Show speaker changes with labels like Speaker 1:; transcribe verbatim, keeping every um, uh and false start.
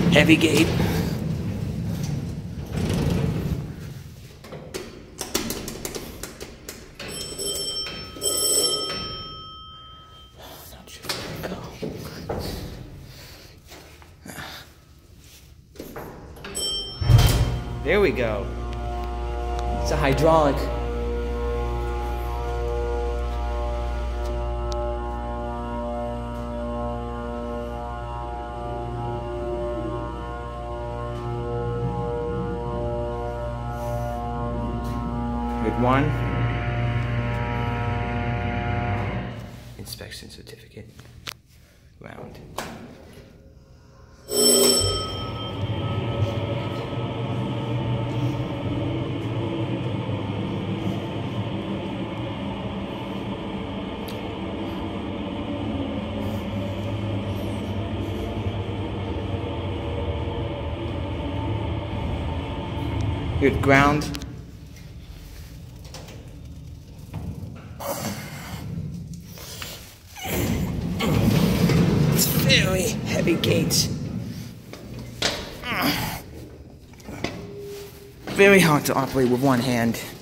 Speaker 1: Heavy gate. There we go. It's a hydraulic. Good one. Inspection certificate. Ground. Good ground. It's very heavy gates. Very hard to operate with one hand.